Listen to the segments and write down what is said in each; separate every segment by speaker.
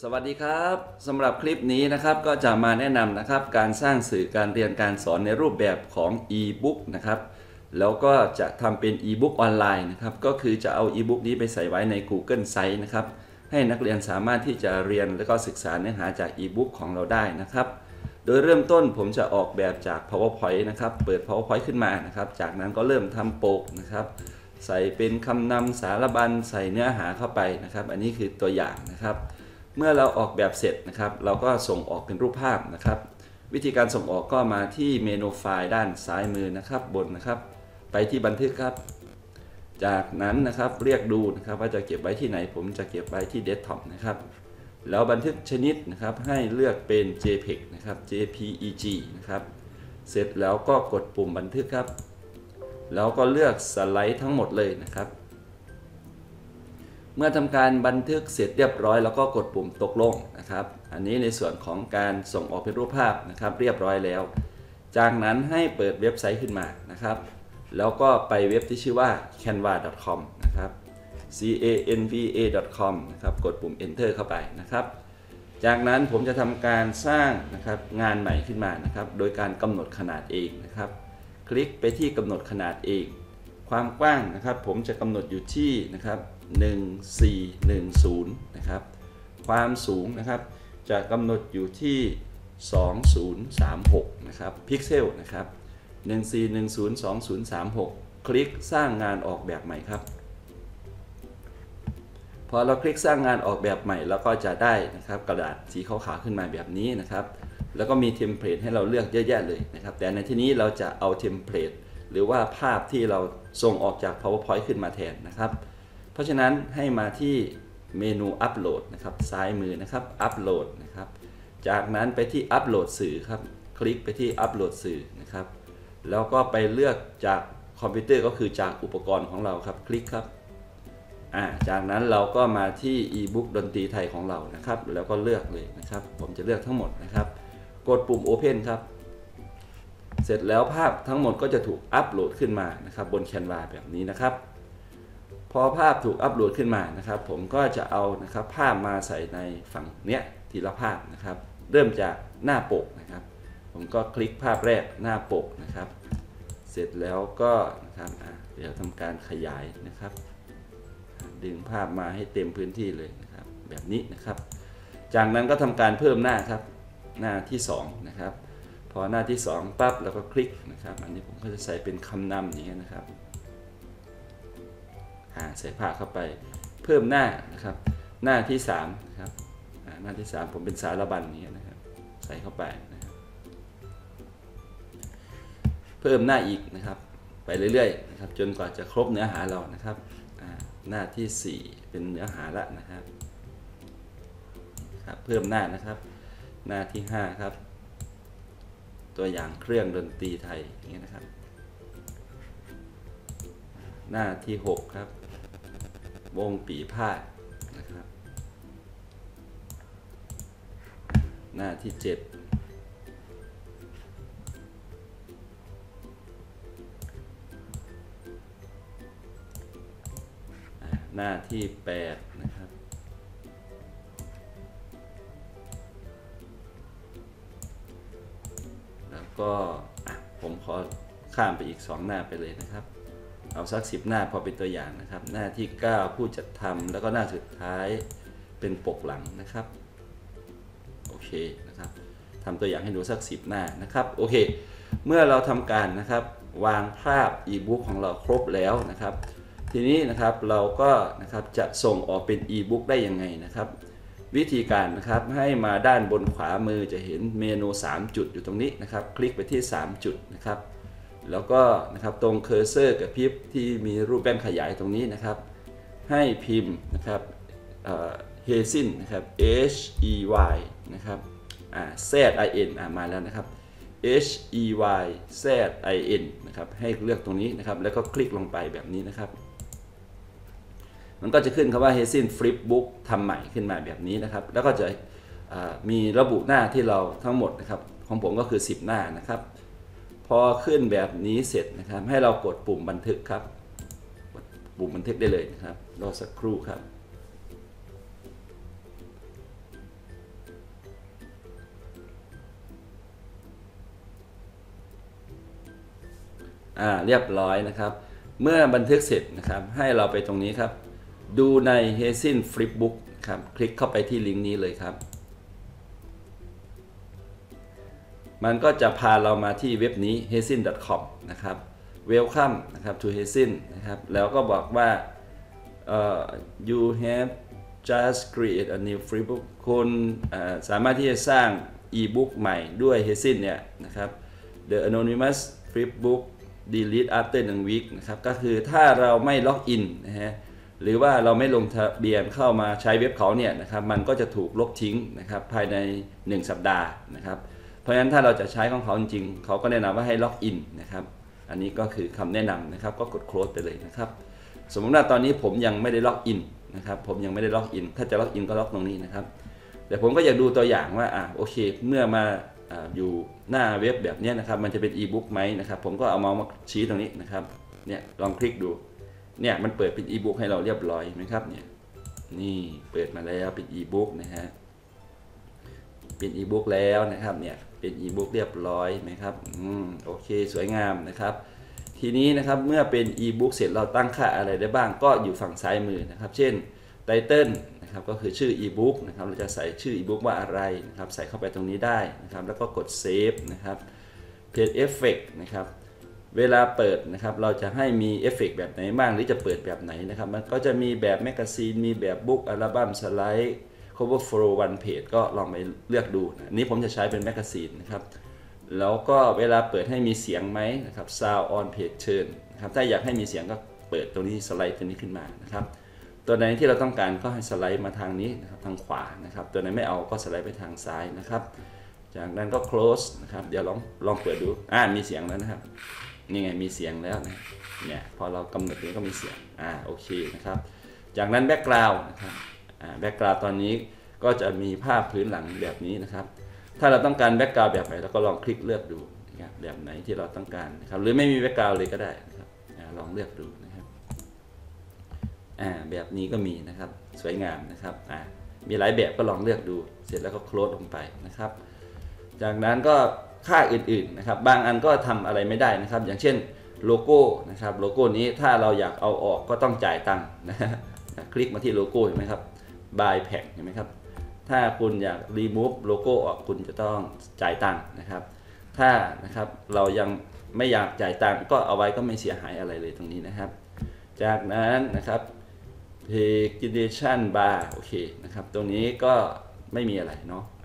Speaker 1: สวัสดีครับสำหรับคลิปนี้นะครับก็จะมาแนะนำนะครับการสร้างสื่อการเรียนการสอนในรูปแบบของ e-book นะครับแล้วก็จะทำเป็น e-book ออนไลน์นะครับก็คือจะเอา e-book นี้ไปใส่ไว้ใน Google Site นะครับให้นักเรียนสามารถที่จะเรียนและก็ศึกษาเนื้อหาจาก e-book ของเราได้นะครับโดยเริ่มต้นผมจะออกแบบจาก PowerPoint นะครับเปิด PowerPoint ขึ้นมานะครับจากนั้นก็เริ่มทำปกนะครับใส่เป็นคำนำสารบัญใส่เนื้อหาเข้าไปนะครับอันนี้คือตัวอย่างนะครับเมื่อเราออกแบบเสร็จนะครับเราก็ส่งออกเป็นรูปภาพนะครับวิธีการส่งออกก็มาที่เมนูไฟล์ด้านซ้ายมือนะครับบนนะครับไปที่บันทึกครับจากนั้นนะครับเรียกดูนะครับว่าจะเก็บไว้ที่ไหนผมจะเก็บไว้ที่เดสก์ท็อปนะครับแล้วบันทึกชนิดนะครับให้เลือกเป็น JPEG นะครับ JPEG นะครับเสร็จแล้วก็กดปุ่มบันทึกครับแล้วก็เลือกสไลด์ทั้งหมดเลยนะครับเมื่อทำการบันทึกเสร็จเรียบร้อยแล้วก็กดปุ่มตกลงนะครับอันนี้ในส่วนของการส่งออกเป็นรูปภาพนะครับเรียบร้อยแล้วจากนั้นให้เปิดเว็บไซต์ขึ้นมานะครับแล้วก็ไปเว็บที่ชื่อว่า canva.com นะครับ canva.com นะครับกดปุ่ม enter เข้าไปนะครับจากนั้นผมจะทำการสร้างนะครับงานใหม่ขึ้นมานะครับโดยการกำหนดขนาดเองนะครับคลิกไปที่กำหนดขนาดเองความกว้างนะครับผมจะกำหนดอยู่ที่นะครับ1410นะครับความสูงนะครับจะกำหนดอยู่ที่2036นะครับพิกเซลนะครับ14102036คลิกสร้างงานออกแบบใหม่ครับพอเราคลิกสร้างงานออกแบบใหม่แล้วก็จะได้นะครับกระดาษสีขาวๆขึ้นมาแบบนี้นะครับแล้วก็มีเทมเพลตให้เราเลือกเยอะแยะเลยนะครับแต่ในที่นี้เราจะเอาเทมเพลตหรือว่าภาพที่เราส่งออกจาก PowerPoint ขึ้นมาแทนนะครับเพราะฉะนั้นให้มาที่เมนูอัปโหลดนะครับซ้ายมือนะครับอัปโหลดนะครับจากนั้นไปที่อัปโหลดสื่อครับคลิกไปที่อัปโหลดสื่อนะครับแล้วก็ไปเลือกจากคอมพิวเตอร์ก็คือจากอุปกรณ์ของเราครับคลิกครับจากนั้นเราก็มาที่ e-book ดนตรีไทยของเรานะครับแล้วก็เลือกเลยนะครับผมจะเลือกทั้งหมดนะครับกดปุ่ม Open ครับเสร็จแล้วภาพทั้งหมดก็จะถูกอัปโหลดขึ้นมานะครับบน Canva แบบนี้นะครับพอภาพถูกอัปโหลดขึ้นมานะครับผมก็จะเอานะครับภาพมาใส่ในฝั่งเนี้ยทีละภาพนะครับเริ่มจากหน้าปกนะครับผมก็คลิกภาพแรกหน้าปกนะครับเสร็จแล้วก็นะครับเดี๋ยวทำการขยายนะครับดึงภาพมาให้เต็มพื้นที่เลยนะครับแบบนี้นะครับจากนั้นก็ทำการเพิ่มหน้าครับหน้าที่2นะครับพอหน้าที่2ปั๊บแล้วก็คลิกนะครับอันนี้ผมก็จะใส่เป็นคำนำอย่างนี้นะครับใส่ภาพเข้าไปเพิ่มหน้านะครับหน้าที่3นะครับหน้าที่3ผมเป็นสารบัญนี้นะครับใส่เข้าไปนะครับเพิ่มหน้าอีกนะครับไปเรื่อยๆนะครับจนกว่าจะครบเนื้อหาเรานะครับหน้าที่4เป็นเนื้อหาละนะครับเพิ่มหน้านะครับหน้าที่5ครับตัวอย่างเครื่องดนตรีไทยอย่างนี้นะครับหน้าที่6ครับวงปีพาดนะครับหน้าที่7หน้าที่8นะครับแล้วก็ผมขอข้ามไปอีก2หน้าไปเลยนะครับเอาสัก10หน้าพอเป็นตัวอย่างนะครับหน้าที่9ผู้จัดทำแล้วก็หน้าสุดท้ายเป็นปกหลังนะครับโอเคนะครับทำตัวอย่างให้ดูสัก10หน้านะครับโอเคเมื่อเราทำการนะครับวางภาพ e-book ของเราครบแล้วนะครับทีนี้นะครับเราก็นะครับจะส่งออกเป็น e-book ได้ยังไงนะครับวิธีการนะครับให้มาด้านบนขวามือจะเห็นเมนู3จุดอยู่ตรงนี้นะครับคลิกไปที่3จุดนะครับแล้วก็นะครับตรงเคอร์เซอร์กับพริบที่มีรูปแป้นขยายตรงนี้นะครับให้พิมพ์นะครับเฮซินนะครับ H E Y นะครับZ I N มาแล้วนะครับ H E Y Z I N นะครับให้เลือกตรงนี้นะครับแล้วก็คลิกลงไปแบบนี้นะครับมันก็จะขึ้นคำว่า Hesin Flip Book ทำใหม่ขึ้นมาแบบนี้นะครับแล้วก็จะมีระบุหน้าที่เราทั้งหมดนะครับของผมก็คือ10หน้านะครับพอขึ้นแบบนี้เสร็จนะครับให้เรากดปุ่มบันทึกครับปุ่มบันทึกได้เลยนะครับรอสักครู่ครับเรียบร้อยนะครับเมื่อบันทึกเสร็จนะครับให้เราไปตรงนี้ครับดูใน Hezin Flipbook ครับคลิกเข้าไปที่ลิงก์นี้เลยครับมันก็จะพาเรามาที่เว็บนี้ hezin.com นะครับ Welcome นะครับ to Hezin นะครับแล้วก็บอกว่าyou have just create a new flipbook คุณสามารถที่จะสร้าง e-book ใหม่ด้วย Hezin เนี่ยนะครับ the anonymous flipbook delete after 1 week นะครับก็คือถ้าเราไม่ล็อกอินนะฮะหรือว่าเราไม่ลงทะเบียนเข้ามาใช้เว็บเขาเนี่ยนะครับมันก็จะถูกลบทิ้งนะครับภายใน1สัปดาห์นะครับเพราะฉะนั้นถ้าเราจะใช้ของเขาจริงๆเขาก็แนะนำว่าให้ล็อกอินนะครับอันนี้ก็คือคำแนะนำนะครับก็กด close ไปเลยนะครับสมมติว่าตอนนี้ผมยังไม่ได้ล็อกอินนะครับผมยังไม่ได้ล็อกอินถ้าจะล็อกอินก็ล็อกตรงนี้นะครับแต่ผมก็อยากดูตัวอย่างว่าโอเคเมื่อมาอยู่หน้าเว็บแบบนี้นะครับมันจะเป็น e-book ไหมนะครับผมก็เอาเมาส์มาชี้ตรงนี้นะครับเนี่ยลองคลิกดูเนี่ยมันเปิดเป็น e-book ให้เราเรียบร้อยไหมครับเนี่ยนี่เปิดมาแล้วเป็น e-book นะฮะเป็น e-book แล้วนะครับเนี่ยเป็น e-book เรียบร้อยไหมครับโอเคสวยงามนะครับทีนี้นะครับเมื่อเป็น e-book เสร็จเราตั้งค่าอะไรได้บ้างก็อยู่ฝั่งซ้ายมือนะครับเช่น title นะครับก็คือชื่อ e-book นะครับเราจะใส่ชื่อ e-book ว่าอะไรนะครับใส่เข้าไปตรงนี้ได้นะครับแล้วก็กด save นะครับ page effect นะครับเวลาเปิดนะครับเราจะให้มีเอฟเฟกต์แบบไหนบ้างหรือจะเปิดแบบไหนนะครับมันก็จะมีแบบแมกกาซีนมีแบบบุ๊กอัลบั้มสไลด์ cover photo one page ก็ลองไปเลือกดูนะนี้ผมจะใช้เป็นแมกกาซีนนะครับแล้วก็เวลาเปิดให้มีเสียงไหมนะครับ sound on page turn นะครับถ้าอยากให้มีเสียงก็เปิดตรงนี้สไลด์ตัวนี้ขึ้นมานะครับตัวไหนที่เราต้องการก็ให้สไลด์มาทางนี้นะครับทางขวานะครับตัวไหนไม่เอาก็สไลด์ไปทางซ้ายนะครับจากนั้นก็ close นะครับเดี๋ยวลองเปิดดูมีเสียงแล้วนะครับนี่ไงมีเสียงแล้วนะเนี่ยพอเรากำหนดนี้ก็มีเสียงโอเคนะครับจากนั้นแบ็กกราวด์นะครับแบ็กกราวด์ตอนนี้ก็จะมีภาพพื้นหลังแบบนี้นะครับถ้าเราต้องการแบ็กกราวด์แบบไหนเราก็ลองคลิกเลือกดูนะครับแบบไหนที่เราต้องการนะครับหรือไม่มีแบ็กกราวด์เลยก็ได้นะครับลองเลือกดูนะครับแบบนี้ก็มีนะครับสวยงามนะครับมีหลายแบบก็ลองเลือกดูเสร็จแล้วก็โคลสลงไปนะครับจากนั้นก็ค่าอื่นๆนะครับบางอันก็ทำอะไรไม่ได้นะครับอย่างเช่นโลโก้นะครับโลโก้นี้ถ้าเราอยากเอาออกก็ต้องจ่ายตังค์นะคลิกมาที่โลโก้เห็นไหมครับ buy pack เห็นไหมครับถ้าคุณอยาก remove โลโก้ออกคุณจะต้องจ่ายตังค์นะครับถ้านะครับเรายังไม่อยากจ่ายตังค์ก็เอาไว้ก็ไม่เสียหายอะไรเลยตรงนี้นะครับจากนั้นนะครับ pagination bar โอเคนะครับตรงนี้ก็ไม่มีอะไรเนาะ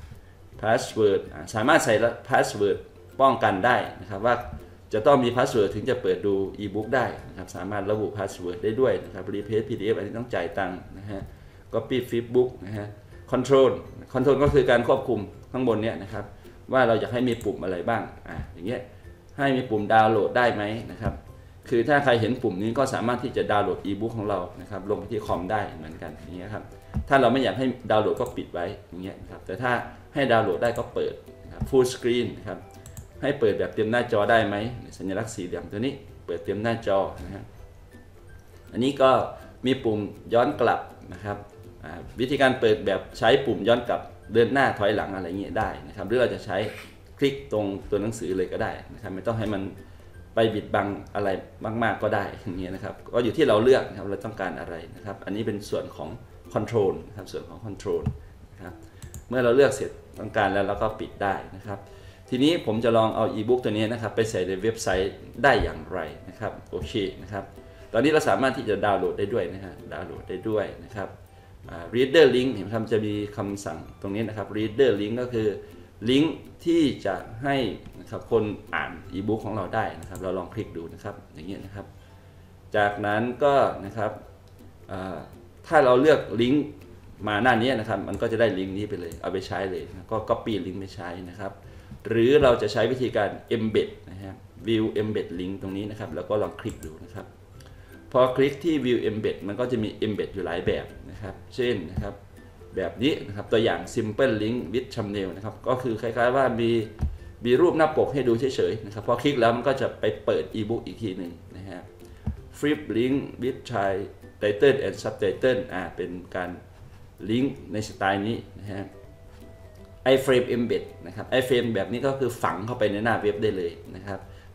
Speaker 1: password สามารถใส่ password ป้องกันได้นะครับว่าจะต้องมี password ถึงจะเปิดดู e-book ได้นะครับสามารถระบุ password ได้ด้วยนะครับ replace PDF อันนี้ต้องจ่ายตังค์นะฮะ copy flipbook นะฮะ control ก็คือการควบคุมข้างบนเนี้ยนะครับว่าเราอยากให้มีปุ่มอะไรบ้างอย่างเงี้ยให้มีปุ่มดาวน์โหลดได้ไหมนะครับคือถ้าใครเห็นปุ่มนี้ก็สามารถที่จะดาวน์โหลด e-book ของเรานะครับลงไปที่คอมได้เหมือนกันอย่างเงี้ยครับถ้าเราไม่อยากให้ดาวน์โหลดก็ปิดไว้อย่างเงี้ยครับแต่ถ้าให้ดาวน์โหลดได้ก็เปิดนะครับ full screen นะครับให้เปิดแบบเต็มหน้าจอได้ไหมสัญลักษณ์สี่เหลี่ยมตัวนี้เปิดเต็มหน้าจอนะฮะอันนี้ก็มีปุ่มย้อนกลับนะครับวิธีการเปิดแบบใช้ปุ่มย้อนกลับเดินหน้าถอยหลังอะไรเงี้ยได้นะครับหรือเราจะใช้คลิกตรงตัวหนังสือเลยก็ได้นะครับไม่ต้องให้มันไปบิดบังอะไรมากๆก็ได้อย่างเงี้ยนะครับก็อยู่ที่เราเลือกนะครับเราต้องการอะไรนะครับอันนี้เป็นส่วนของ control นะครับส่วนของ control นะครับเมื่อเราเลือกเสร็จต้องการแล้วเราก็ปิดได้นะครับทีนี้ผมจะลองเอา e-book ตัวนี้นะครับไปใส่ในเว็บไซต์ได้อย่างไรนะครับโอเคนะครับตอนนี้เราสามารถที่จะดาวน์โหลดได้ด้วยนะฮะดาวน์โหลดได้ด้วยนะครับreader link เห็นไหมครับจะมีคำสั่งตรงนี้นะครับ reader link ก็คือลิงก์ที่จะให้นะครับคนอ่าน e-book ของเราได้นะครับเราลองคลิกดูนะครับอย่างเงี้ยนะครับจากนั้นก็นะครับถ้าเราเลือกลิงก์มาหน้านี้นะครับมันก็จะได้ลิงก์นี้ไปเลยเอาไปใช้เลยนะก็ copy ลิงก์ไปใช้นะครับหรือเราจะใช้วิธีการ embed นะครับ view embed link ตรงนี้นะครับแล้วก็ลองคลิกดูนะครับพอคลิกที่ view embed มันก็จะมี embed อยู่หลายแบบนะครับเช่นนะครับแบบนี้นะครับตัวอย่าง simple link with thumbnail นะครับก็คือคล้ายๆว่ามีรูปหน้าปกให้ดูเฉยๆนะครับพอคลิกแล้วมันก็จะไปเปิด e-book อีกทีหนึ่งนะฮะ flip link with title and subtitle เป็นการลิงก์ในสไตล์นี้นะฮะiframe embed นะครับ iframe แบบนี้ก็คือฝังเข้าไปในหน้าเว็บได้เลยนะครับ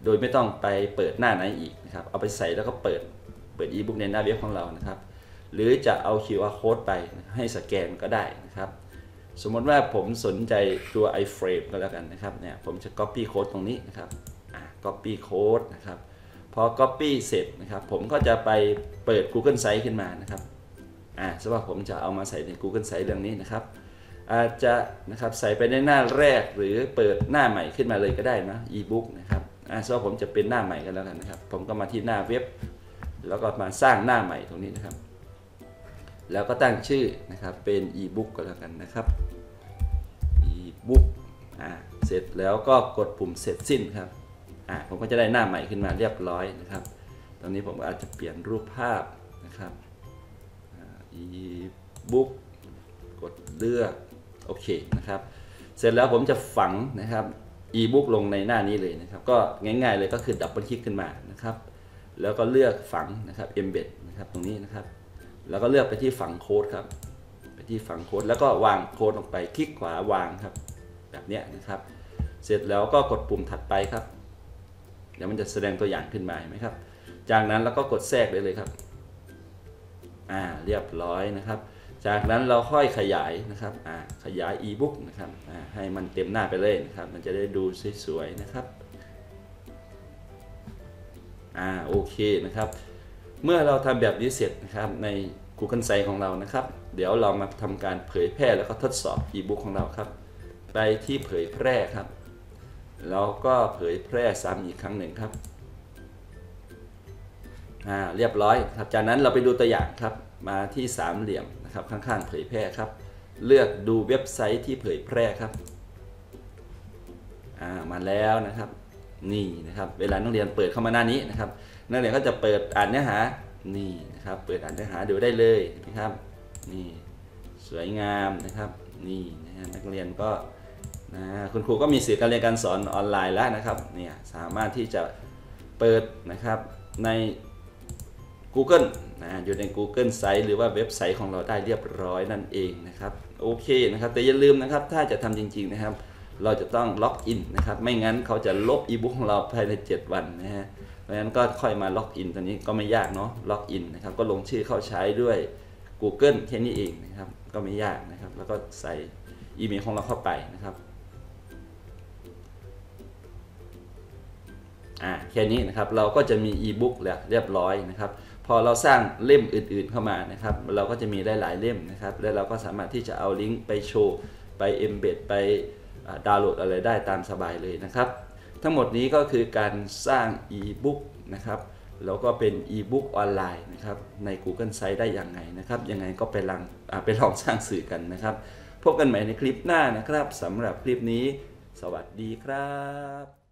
Speaker 1: โดยไม่ต้องไปเปิดหน้าไหนอีกนะครับเอาไปใส่แล้วก็เปิดอีบุ๊กในหน้าเว็บของเรานะครับหรือจะเอา QR code ไปให้สแกนก็ได้นะครับสมมติว่าผมสนใจตัว iframe ก็แล้วกันนะครับเนี่ยผมจะ copy code ตรงนี้นะครับcopy code นะครับพอ copy เสร็จนะครับผมก็จะไปเปิด Google Sites ขึ้นมานะครับสมมติว่าผมจะเอามาใส่ใน Google Sites เรื่องนี้นะครับอาจจะนะครับใส่ไปในหน้าแรกหรือเปิดหน้าใหม่ขึ้นมาเลยก็ได้นะ e-book นะครับสมมติผมจะเป็นหน้าใหม่กันแล้วกันนะครับผมก็มาที่หน้าเว็บแล้วก็มาสร้างหน้าใหม่ตรงนี้นะครับแล้วก็ตั้งชื่อนะครับเป็น e-book ก็แล้วกันนะครับ e-book เสร็จแล้วก็กดปุ่มเสร็จสิ้นครับผมก็จะได้หน้าใหม่ขึ้นมาเรียบร้อยนะครับตรงนี้ผมอาจจะเปลี่ยนรูปภาพนะครับe-book กดเลือกโอเคนะครับเสร็จแล้วผมจะฝังนะครับ e-book ลงในหน้านี้เลยนะครับก็ง่ายๆเลยก็คือดับเบิลคลิกขึ้นมานะครับแล้วก็เลือกฝังนะครับ embed นะครับตรงนี้นะครับแล้วก็เลือกไปที่ฝังโค้ดครับไปที่ฝังโค้ดแล้วก็วางโค้ดลงไปคลิกขวาวางครับแบบนี้นะครับเสร็จแล้วก็กดปุ่มถัดไปครับเดี๋ยวมันจะแสดงตัวอย่างขึ้นมาเห็นไหมครับจากนั้นเราก็กดแทรกได้เลยครับเรียบร้อยนะครับจากนั้นเราค่อยขยายนะครับขยาย e-book นะครับให้มันเต็มหน้าไปเลยนะครับมันจะได้ดูสวยๆนะครับโอเคนะครับเมื่อเราทำแบบนี้เสร็จนะครับใน Google Sites ของเรานะครับเดี๋ยวเรามาทำการเผยแพร่แล้วก็ทดสอบ e-book ของเราครับไปที่เผยแพร่ครับแล้วก็เผยแพร่ซ้ำอีกครั้งหนึ่งครับเรียบร้อยครับจากนั้นเราไปดูตัวอย่างครับมาที่สามเหลี่ยมนะครับข้างๆเผยแพร่ครับเลือกดูเว็บไซต์ที่เผยแพร่ครับมาแล้วนะครับนี่นะครับเวลานักเรียนเปิดเข้ามาหน้านี้นะครับนักเรียนก็จะเปิดอ่านเนื้อหานี่นะครับเปิดอ่านเนื้อหาดูได้เลยนะครับนี่สวยงามนะครับนี่นะนักเรียนก็คุณครูก็มีสื่อการเรียนการสอนออนไลน์แล้วนะครับเนี่ยสามารถที่จะเปิดนะครับใน Google อยู่ใน Google Sites หรือว่าเว็บไซต์ของเราได้เรียบร้อยนั่นเองนะครับโอเคนะครับแต่อย่าลืมนะครับถ้าจะทำจริงๆนะครับเราจะต้องล็อกอินนะครับไม่งั้นเขาจะลบอีบุ๊กของเราภายใน7 วันนะฮะเพราะฉะนั้นก็ค่อยมาล็อกอินตอนนี้ก็ไม่ยากเนาะล็อกอินนะครับก็ลงชื่อเข้าใช้ด้วย Google แค่นี้เองนะครับก็ไม่ยากนะครับแล้วก็ใส่อีเมลของเราเข้าไปนะครับแค่นี้นะครับเราก็จะมีอีบุ๊กแล้วเรียบร้อยนะครับพอเราสร้างเล่มอื่นๆเข้ามานะครับเราก็จะมีได้หลายเล่มนะครับและเราก็สามารถที่จะเอาลิงก์ไปโชว์ไป embed ไปดาวน์โหลดอะไรได้ตามสบายเลยนะครับทั้งหมดนี้ก็คือการสร้างอีบุ๊กนะครับแล้วก็เป็นอีบุ๊กออนไลน์นะครับใน Google Sites ได้อย่างไงนะครับยังไงก็ไปลองสร้างสื่อกันนะครับพบกันใหม่ในคลิปหน้านะครับสำหรับคลิปนี้สวัสดีครับ